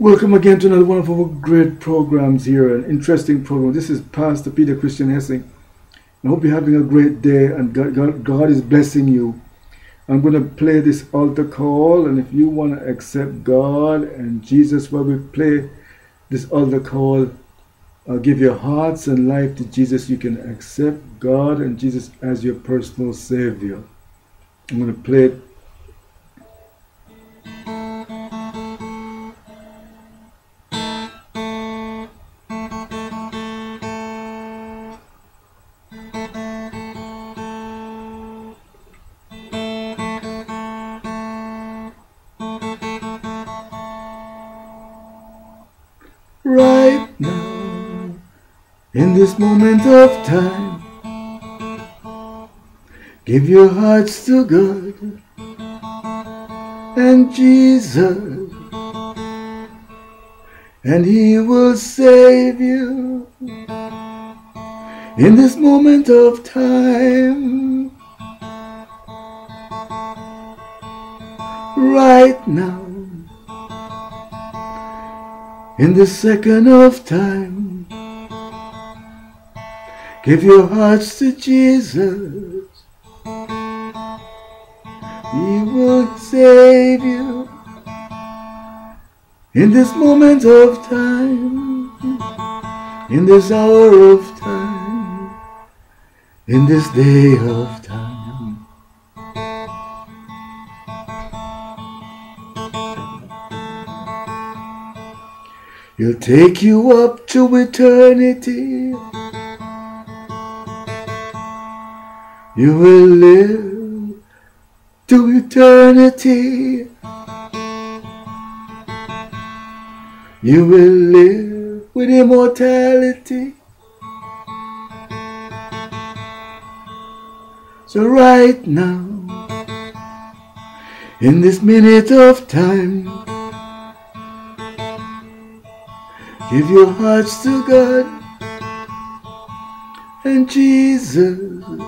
Welcome again to another one of our great programs here, an interesting program. This is Pastor Peter Christian Hessing. I hope you're having a great day and God is blessing you. I'm going to play this altar call, and if you want to accept God and Jesus while we play this altar call, give your hearts and life to Jesus, you can accept God and Jesus as your personal Savior. I'm going to play it. Right now, in this moment of time, give your hearts to God and Jesus, and He will save you. In this moment of time, right now, in this second of time, give your hearts to Jesus. He will save you. In this moment of time, in this hour of time, in this day of time. He'll take you up to eternity. You will live to eternity. You will live with immortality. So right now, in this minute of time, give your hearts to God and Jesus,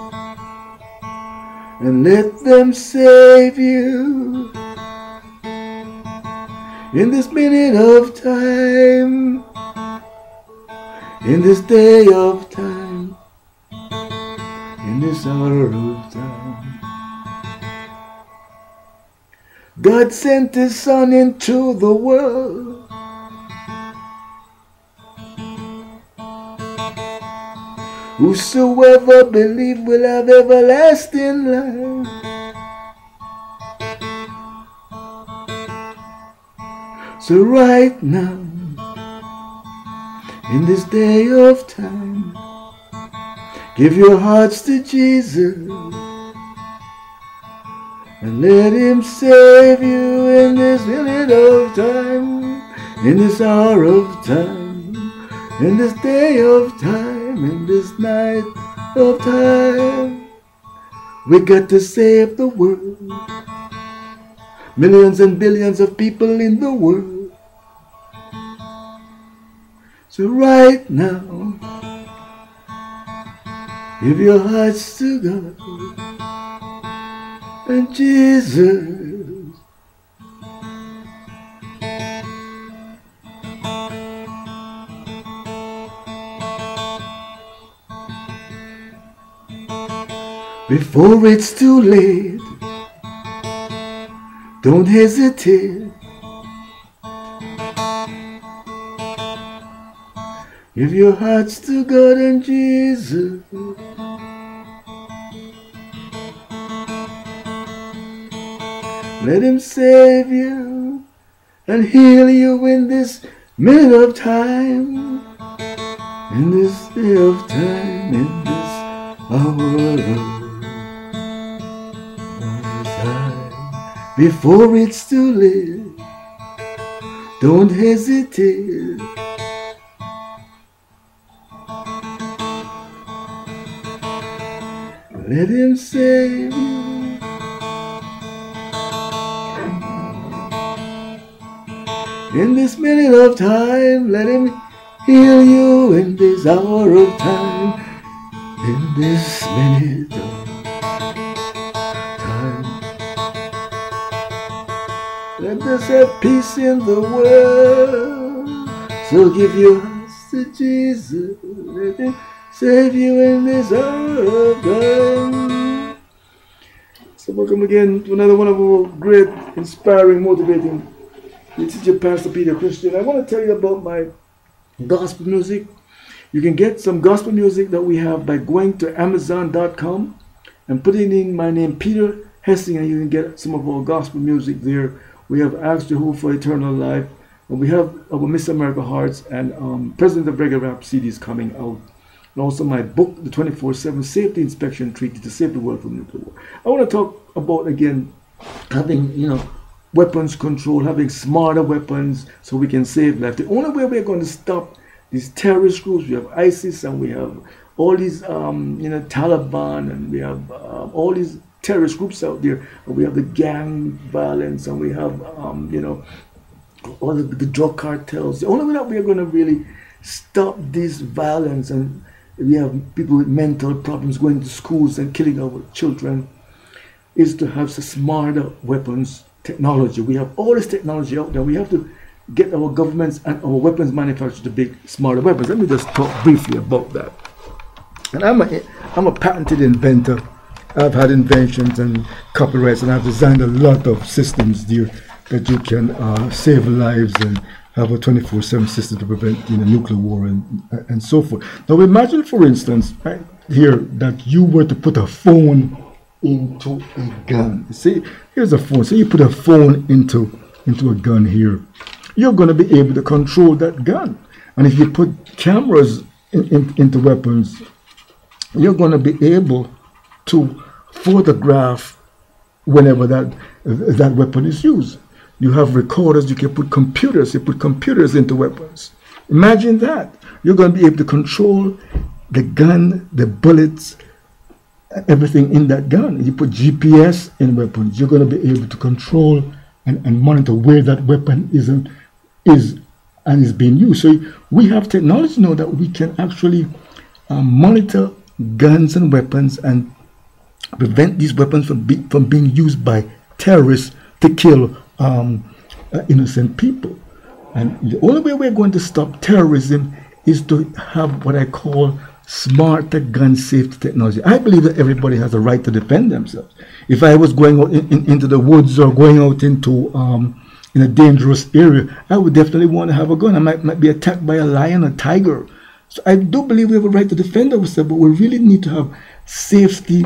and let them save you. In this minute of time, in this day of time, in this hour of time. God sent His Son into the world whosoever believe will have everlasting life. So right now, in this day of time, give your hearts to Jesus and let Him save you in this minute of time, in this hour of time, in this day of time, in this night of time. We got to save the world. Millions and billions of people in the world. So right now, give your hearts to God and Jesus. Before it's too late, don't hesitate. Give your hearts to God and Jesus. Let Him save you and heal you in this minute of time, in this day of time, in this hour of time. Before it's too late, don't hesitate. Let Him save you. In this minute of time, let Him heal you in this hour of time. In this minute of time, Let us have peace in the world. So give your hearts to Jesus. Let him save you in this hour of God. So welcome again to another one of our great, inspiring, motivating teacher, Pastor Peter Christian. I want to tell you about my gospel music. You can get some gospel music that we have by going to Amazon.com and putting in my name, Peter Hessing, and you can get some of our gospel music there. We have Ask Jehovah for Eternal Life, and we have our Miss America Hearts and President of Reggae Rap CDs coming out. And also my book, The 24/7 Safety Inspection Treaty to Save the World from Nuclear War. I want to talk about, again, having, weapons control, having smarter weapons so we can save life. The only way we're going to stop these terrorist groups, we have ISIS and we have all these, Taliban, and we have all these terrorist groups out there. And we have the gang violence, and we have, all the drug cartels. The only way that we are going to really stop this violence, and we have people with mental problems going to schools and killing our children, is to have some smarter weapons technology. We have all this technology out there. We have to get our governments and our weapons manufacturers to make smarter weapons. Let me just talk briefly about that. And I'm a patented inventor. I've had inventions and copyrights, and I've designed a lot of systems there that you can save lives and have a 24/7 system to prevent nuclear war and so forth. Now imagine, for instance, right here, that you were to put a phone into a gun. See, here's a phone. So you put a phone into a gun here. You're going to be able to control that gun. And if you put cameras into weapons, you're going to be able to photograph whenever that weapon is used. You have recorders, you can put computers, you put computers into weapons. Imagine that. You're going to be able to control the gun, the bullets, everything in that gun. You put GPS in weapons, you're going to be able to control and monitor where that weapon is being used. So we have technology now that we can actually monitor guns and weapons and prevent these weapons from being used by terrorists to kill innocent people. And the only way we're going to stop terrorism is to have what I call smarter gun safety technology. I believe that everybody has a right to defend themselves. If I was going out into the woods or going out into in a dangerous area, I would definitely want to have a gun. I might be attacked by a lion or tiger. So I do believe we have a right to defend ourselves, but we really need to have safety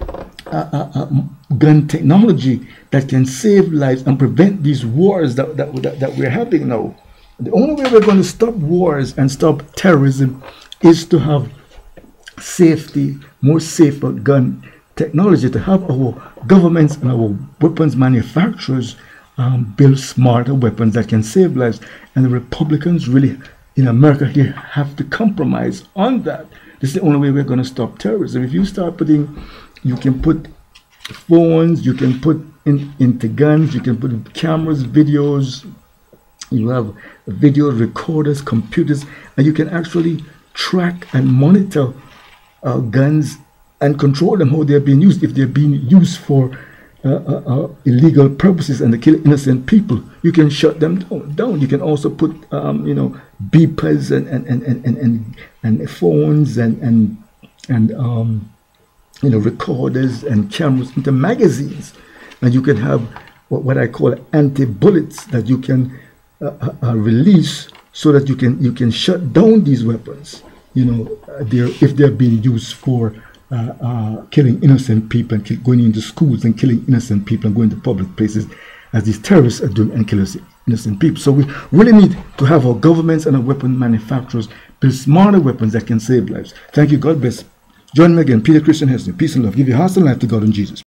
gun technology that can save lives and prevent these wars that we're having now. The only way we're going to stop wars and stop terrorism is to have safety, more safer gun technology, to have our governments and our weapons manufacturers build smarter weapons that can save lives. And the Republicans really in America here have to compromise on that. This is the only way we're going to stop terrorism. If you start putting, you can put phones, you can put into guns, you can put cameras, videos, you have video recorders, computers, and you can actually track and monitor guns and control them, how they're being used. If they're being used for illegal purposes and to kill innocent people, you can shut them down. You can also put beepers and phones and recorders and cameras into magazines, and you can have what I call anti-bullets that you can release so that you can shut down these weapons. If they're being used for killing innocent people and going into schools and killing innocent people and going to public places, as these terrorists are doing, and killing innocent people. So we really need to have our governments and our weapon manufacturers build smarter weapons that can save lives. Thank you. God bless. Join me again, Peter Christian Hessing. Peace and love. Give your hearts and life to God and Jesus.